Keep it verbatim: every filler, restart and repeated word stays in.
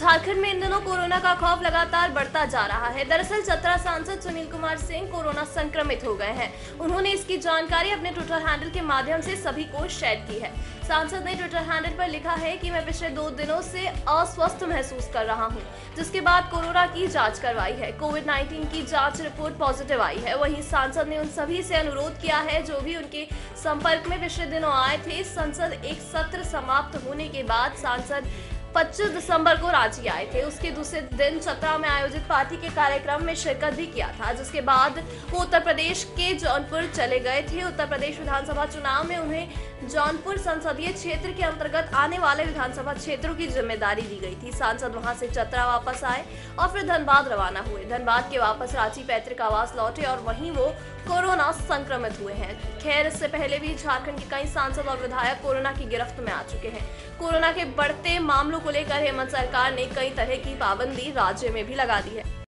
झारखंड में इन दिनों कोरोना का खौफ लगातार बढ़ता जा रहा है। दरअसल चतरा सांसद सुनील कुमार सिंह कोरोना संक्रमित हो गए हैं। उन्होंने इसकी जानकारी अपने ट्विटर हैंडल के माध्यम से सभी को शेयर की है। सांसद ने ट्विटर हैंडल पर लिखा है कि मैं पिछले दो दिनों से अस्वस्थ महसूस कर रहा हूं, जिसके बाद कोरोना की जांच करवाई है। कोविड नाइन्टीन की जांच रिपोर्ट पॉजिटिव आई है। वहीं सांसद ने उन सभी से अनुरोध किया है जो भी उनके संपर्क में पिछले दिनों आए थे। संसद एक सत्र समाप्त होने के बाद सांसद पच्चीस दिसंबर को रांची आए थे। उसके दूसरे दिन चतरा में आयोजित पार्टी के कार्यक्रम में शिरकत भी किया था, जिसके बाद वो उत्तर प्रदेश के जौनपुर चले गए थे। उत्तर प्रदेश विधानसभा चुनाव में उन्हें जौनपुर संसदीय क्षेत्र के अंतर्गत आने वाले विधानसभा क्षेत्रों की जिम्मेदारी दी गई थी। सांसद वहां से चतरा वापस आए और फिर धनबाद रवाना हुए। धनबाद के वापस रांची पैतृक आवास लौटे और वहीं वो कोरोना संक्रमित हुए हैं। खैर, इससे पहले भी झारखंड के कई सांसद और विधायक कोरोना की गिरफ्त में आ चुके हैं। कोरोना के बढ़ते मामलों को लेकर हेमंत सरकार ने कई तरह की पाबंदी राज्य में भी लगा दी है।